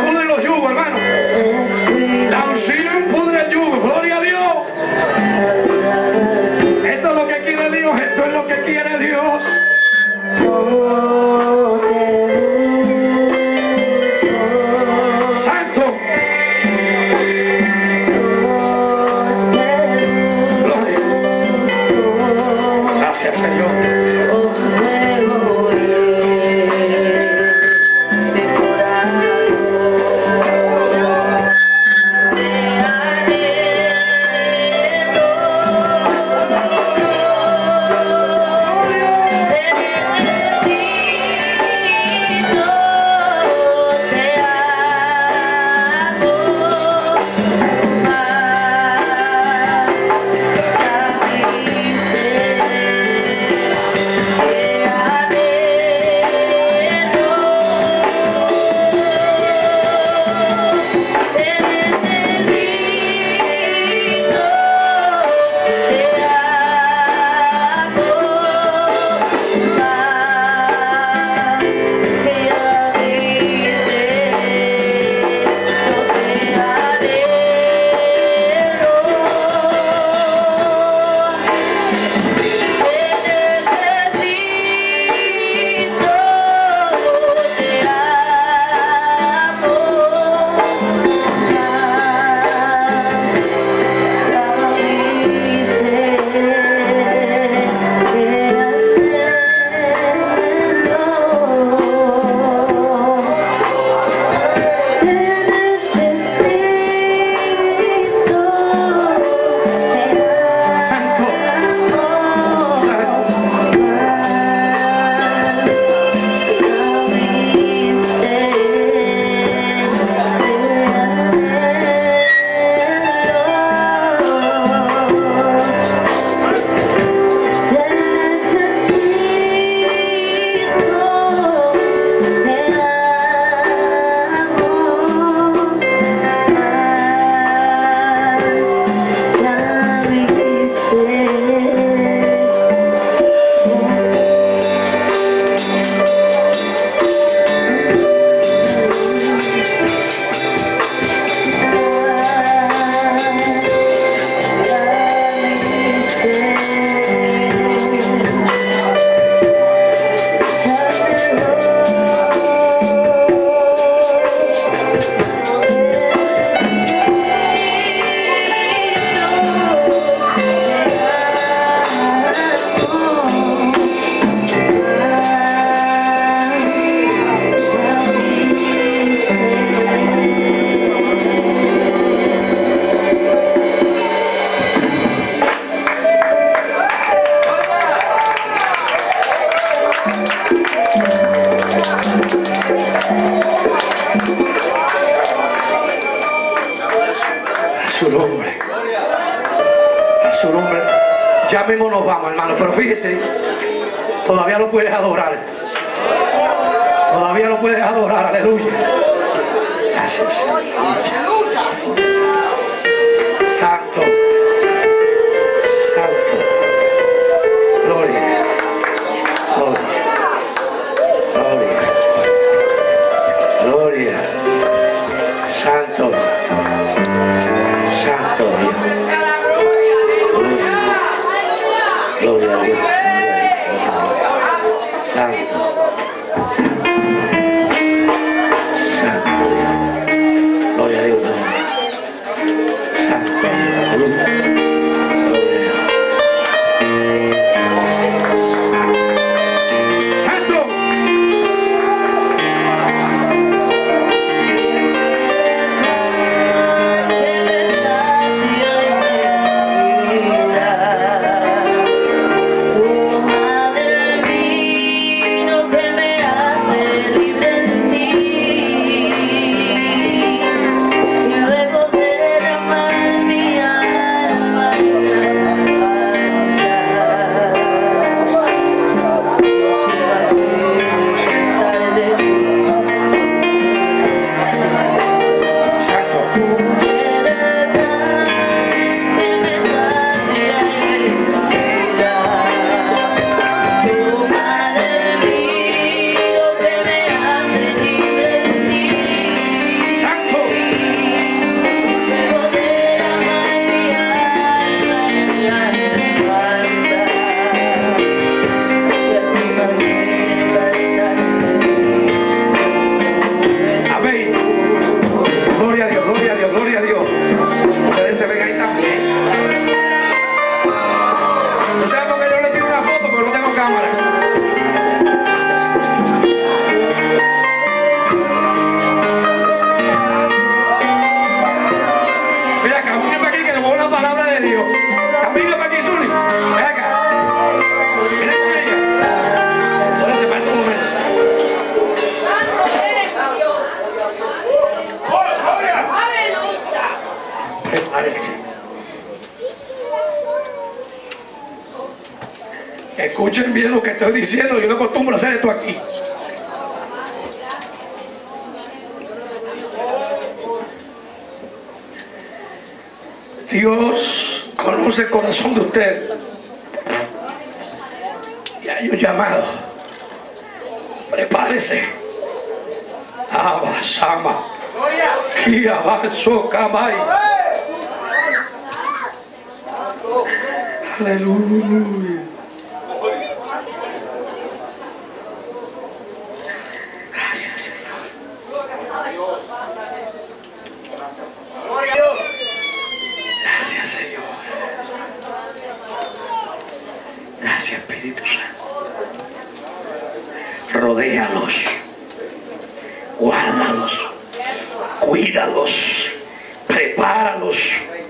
pudre los yugos, hermano. La unción pudre el yugo. Gloria a Dios. Esto es lo que quiere Dios. Esto es lo que quiere Dios. Santo. Gloria. Gracias, Señor. Su nombre. A su nombre. Ya mismo nos vamos, hermano, pero fíjese, todavía lo puedes adorar. Todavía lo puedes adorar, aleluya. Gracias. Santo. Santo. Gloria. Gloria. Gloria. Gloria. Santo. Santo Dios. Gloria a Dios. Santo. Escuchen bien lo que estoy diciendo. Yo no acostumbro a hacer esto aquí. Dios conoce el corazón de usted. Y hay un llamado. Prepárese. Abasama. Kiabaso Kamai. Aleluya. Gracias, Señor. Gracias, Señor. Gracias, Espíritu Santo. Rodéalos, guárdalos, cuídalos, prepáralos.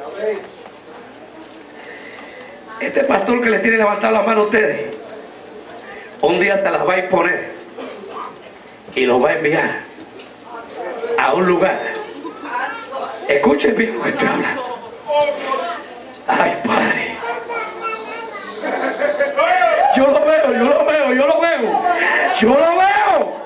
Este pastor que le tiene levantar la mano a ustedes, un día se las va a imponer y los va a enviar a un lugar. Escuchen bien lo que estoy hablando. Ay, Padre, yo lo veo, yo lo veo, yo lo veo, yo lo veo.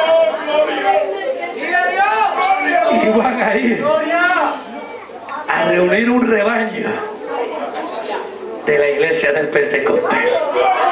Y van a ir a reunir un rebaño de la iglesia del Pentecostés.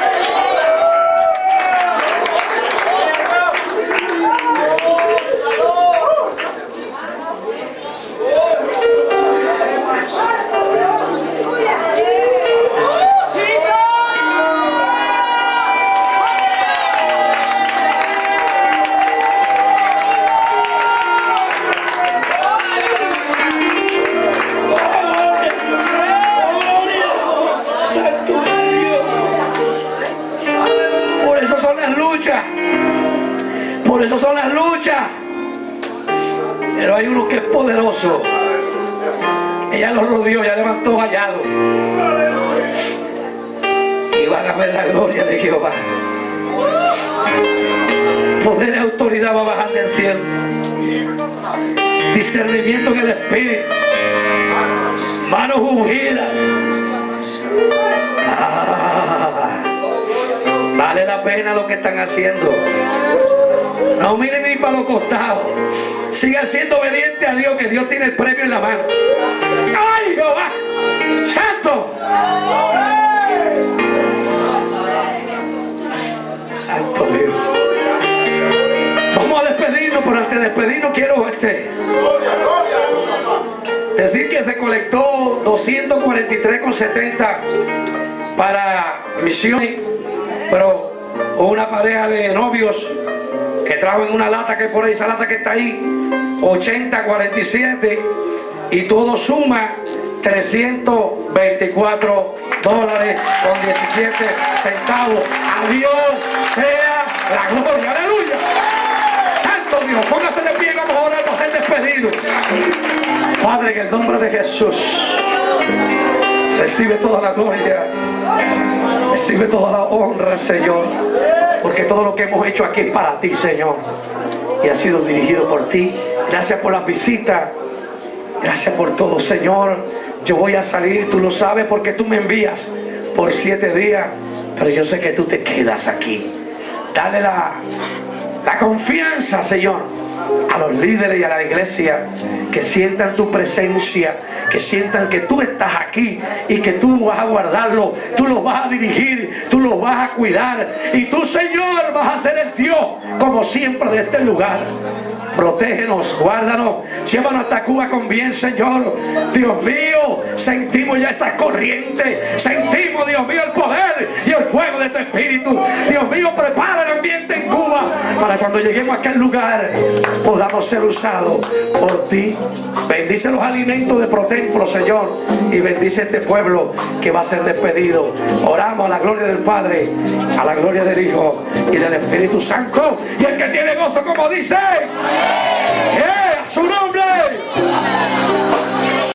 Por eso son las luchas. Pero hay uno que es poderoso. Ella lo rodeó, ya levantó vallado. Y van a ver la gloria de Jehová. Poder y autoridad va a bajar del cielo. Discernimiento en el espíritu. Manos ungidas. Vale la pena lo que están haciendo. No miren ni para los costados. Sigan siendo obediente a Dios, que Dios tiene el premio en la mano. ¡Ay, Jehová! ¡Santo! Santo Dios. Vamos a despedirnos, pero antes de despedirnos quiero decir que se colectó 243,70 para misiones, pero una pareja de novios que trajo en una lata que por ahí, esa lata que está ahí, 80,47, y todo suma $324,17. A Dios sea la gloria. Aleluya. Santo Dios, póngase de pie, vamos a orar para ser despedidos. Padre, en el nombre de Jesús, recibe toda la gloria, recibe toda la honra, Señor, porque todo lo que hemos hecho aquí es para ti, Señor, y ha sido dirigido por ti. Gracias por la visita, gracias por todo, Señor. Yo voy a salir, tú lo sabes, porque tú me envías por 7 días, pero yo sé que tú te quedas aquí. Dale la confianza, Señor, a los líderes y a la iglesia, que sientan tu presencia, que sientan que tú estás aquí y que tú vas a guardarlo, tú los vas a dirigir, tú los vas a cuidar, y tú, Señor, vas a ser el Dios como siempre de este lugar. Protégenos, guárdanos, llévanos hasta Cuba con bien, Señor. Dios mío, sentimos ya esas corrientes, sentimos, Dios mío, el poder y el fuego de tu Espíritu. Dios mío, prepara el ambiente en Cuba para cuando lleguemos a aquel lugar podamos ser usados por ti. Bendice los alimentos de ProTemplo, Señor, y bendice este pueblo que va a ser despedido. Oramos a la gloria del Padre, a la gloria del Hijo y del Espíritu Santo. Y el que tiene gozo, como dice, a su nombre.